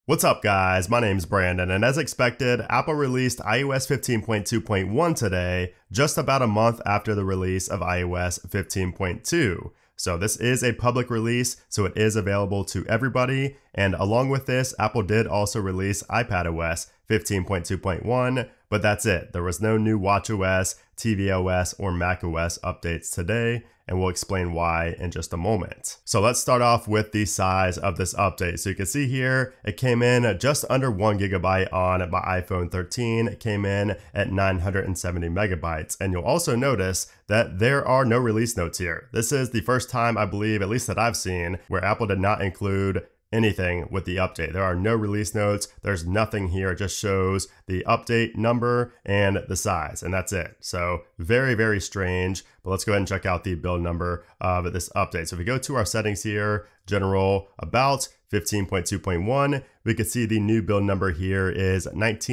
What's up guys, my name's Brandon, and as expected, Apple released iOS 15.2.1 today, just about a month after the release of iOS 15.2. So this is a public release, so it is available to everybody, and along with this, Apple did also release iPadOS 15.2.1, but that's it. There was no new watchOS, tvOS, or macOS updates today, and we'll explain why in just a moment. So let's start off with the size of this update. So you can see here, it came in just under 1 gigabyte on my iPhone 13. It came in at 970 megabytes. And you'll also notice that there are no release notes here. This is the first time, I believe, at least that I've seen, where Apple did not include anything with the update. There are no release notes. There's nothing here. It just shows the update number and the size, and that's it. So very, very strange, but let's go ahead and check out the build number of this update. So if we go to our settings here, general, about 15.2.1, we can see the new build number here is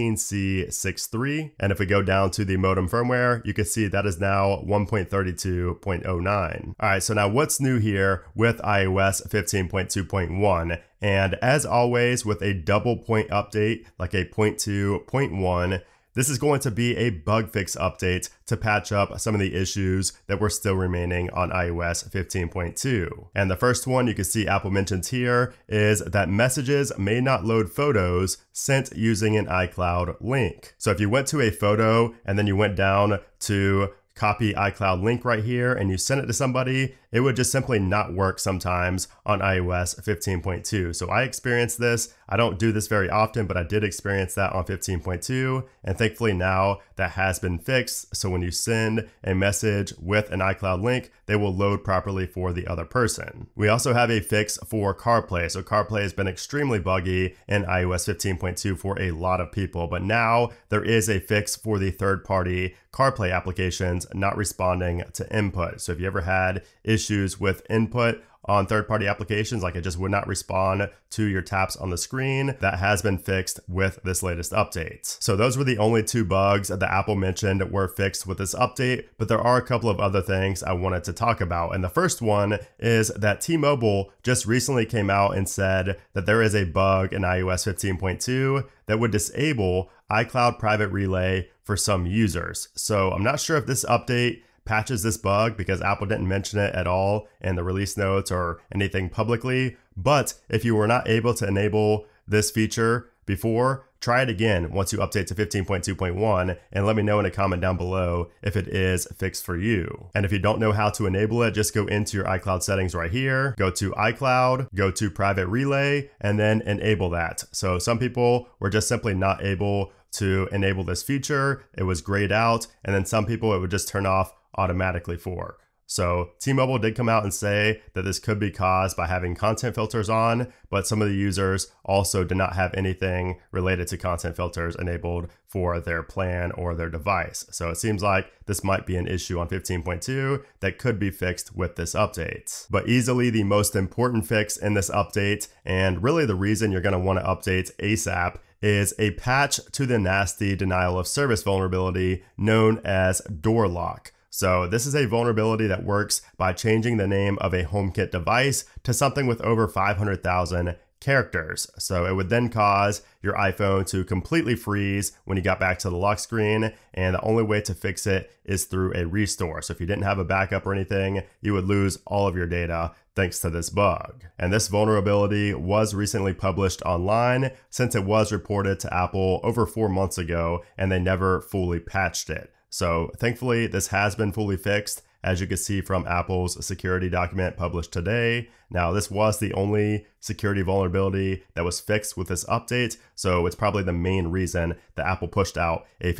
19C63. And if we go down to the modem firmware, you can see that is now 1.32.09. All right, so now what's new here with iOS 15.2.1? And as always, with a double point update, like a 0.2.1, this is going to be a bug fix update to patch up some of the issues that were still remaining on iOS 15.2. And the first one you can see Apple mentions here is that messages may not load photos sent using an iCloud link. So if you went to a photo and then you went down to copy iCloud link right here and you send it to somebody, it would just simply not work sometimes on iOS 15.2. So I experienced this. I don't do this very often, but I did experience that on 15.2. And thankfully now that has been fixed. So when you send a message with an iCloud link, they will load properly for the other person. We also have a fix for CarPlay. So CarPlay has been extremely buggy in iOS 15.2 for a lot of people, but now there is a fix for the third-party CarPlay applications not responding to input. So if you ever had issues with input on third-party applications, like it just would not respond to your taps on the screen, that has been fixed with this latest update. So those were the only two bugs that Apple mentioned were fixed with this update, but there are a couple of other things I wanted to talk about. And the first one is that T-Mobile just recently came out and said that there is a bug in iOS 15.2 that would disable iCloud Private Relay for some users. So I'm not sure if this update patches this bug because Apple didn't mention it at all in the release notes or anything publicly. But if you were not able to enable this feature before, try it again once you update to 15.2.1 and let me know in a comment down below if it is fixed for you. And if you don't know how to enable it, just go into your iCloud settings right here, go to iCloud, go to Private Relay, and then enable that. So some people were just simply not able to enable this feature. It was grayed out, and then some people it would just turn off automatically for. So T-Mobile did come out and say that this could be caused by having content filters on, but some of the users also did not have anything related to content filters enabled for their plan or their device. So it seems like this might be an issue on 15.2 that could be fixed with this update. But easily the most important fix in this update, and really the reason you're going to want to update ASAP, is a patch to the nasty denial of service vulnerability known as door lock. So this is a vulnerability that works by changing the name of a HomeKit device to something with over 500,000 characters. So it would then cause your iPhone to completely freeze when you got back to the lock screen, and the only way to fix it is through a restore. So if you didn't have a backup or anything, you would lose all of your data thanks to this bug. And this vulnerability was recently published online since it was reported to Apple over 4 months ago and they never fully patched it. So thankfully this has been fully fixed, as you can see from Apple's security document published today. Now, this was the only security vulnerability that was fixed with this update, so it's probably the main reason that Apple pushed out a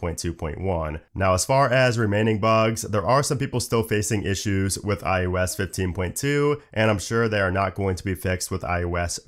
15.2.1. Now, as far as remaining bugs, there are some people still facing issues with iOS 15.2, and I'm sure they are not going to be fixed with iOS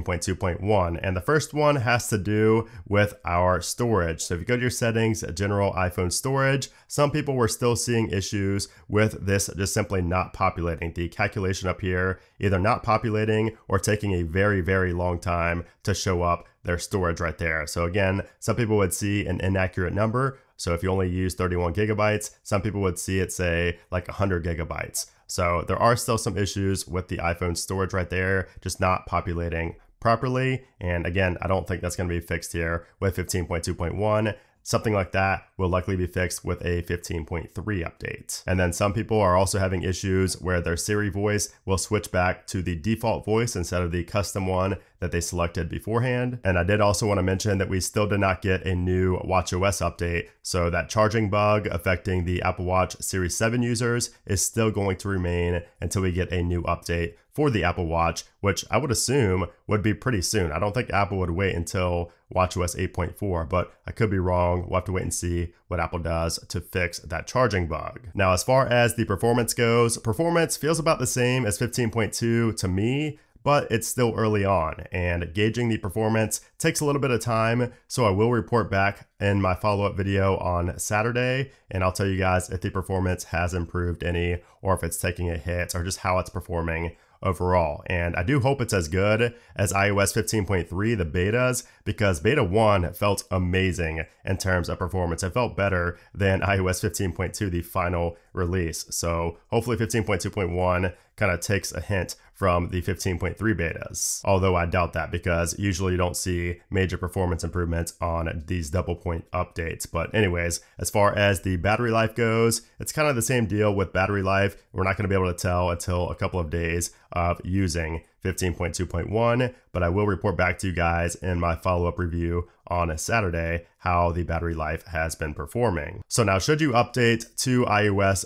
15.2.1. And the first one has to do with our storage. So if you go to your settings, general iPhone storage, some people were still seeing issues with this just simply not populating. The calculation up here either not populating or taking a very, very long time to show up their storage right there. So again, some people would see an inaccurate number. So if you only use 31 gigabytes, some people would see it say like 100 gigabytes. So there are still some issues with the iPhone storage right there, just not populating properly. And again, I don't think that's going to be fixed here with 15.2.1. Something like that will likely be fixed with a 15.3 update. And then some people are also having issues where their Siri voice will switch back to the default voice instead of the custom one that they selected beforehand. And I did also want to mention that we still did not get a new watchOS update, so that charging bug affecting the Apple Watch Series 7 users is still going to remain until we get a new update for the Apple Watch, which I would assume would be pretty soon. I don't think Apple would wait until watchOS 8.4, but I could be wrong. We'll have to wait and see what Apple does to fix that charging bug. Now, as far as the performance goes, performance feels about the same as 15.2 to me, but it's still early on, and gauging the performance takes a little bit of time, so I will report back in my follow-up video on Saturday, and I'll tell you guys if the performance has improved any, or if it's taking a hit, or just how it's performing overall. And I do hope it's as good as iOS 15.3, the betas, because beta 1 felt amazing in terms of performance. It felt better than iOS 15.2, the final release. So hopefully 15.2.1 kind of takes a hint from the 15.3 betas. Although I doubt that, because usually you don't see major performance improvements on these double point updates. But anyways, as far as the battery life goes, it's kind of the same deal with battery life. We're not going to be able to tell until a couple of days of using 15.2.1, but I will report back to you guys in my follow-up review on a Saturday how the battery life has been performing. So now, should you update to iOS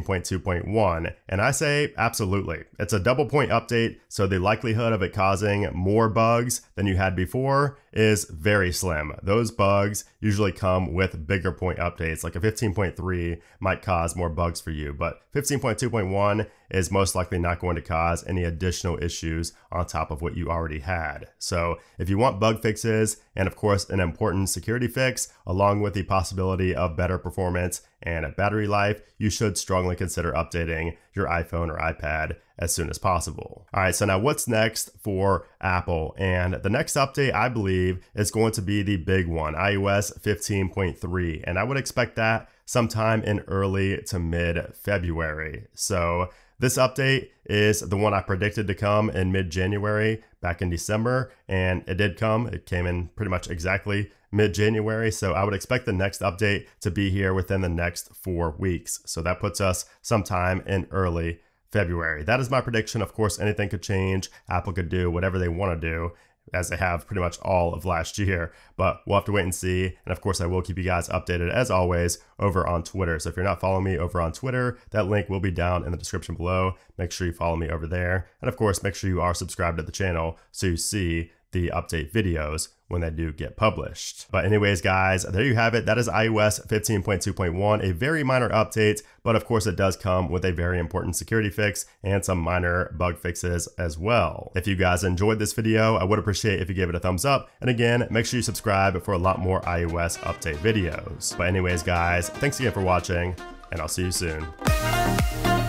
15.2.1? And I say absolutely. It's a double point update, so the likelihood of it causing more bugs than you had before is very slim. Those bugs usually come with bigger point updates, like a 15.3 might cause more bugs for you, but 15.2.1 is most likely not going to cause any additional issues on top of what you already had. So if you want bug fixes, and of course an important security fix, along with the possibility of better performance and battery life, you should strongly consider updating your iPhone or iPad as soon as possible. All right, so now what's next for Apple? And the next update, I believe, is going to be the big one, iOS 15.3. And I would expect that sometime in early to mid-February. So this update is the one I predicted to come in mid-January back in December, and it did come. It came in pretty much exactly mid-January, so I would expect the next update to be here within the next 4 weeks. So that puts us sometime in early February. That is my prediction. Of course, anything could change. Apple could do whatever they want to do, as they have pretty much all of last year, but we'll have to wait and see. And of course, I will keep you guys updated as always over on Twitter. So if you're not following me over on Twitter, that link will be down in the description below. Make sure you follow me over there. And of course, make sure you are subscribed to the channel so you see the update videos when they do get published. But anyways, guys, there you have it. That is iOS 15.2.1, a very minor update, but of course it does come with a very important security fix and some minor bug fixes as well. If you guys enjoyed this video, I would appreciate if you gave it a thumbs up. And again, make sure you subscribe for a lot more iOS update videos. But anyways, guys, thanks again for watching, and I'll see you soon.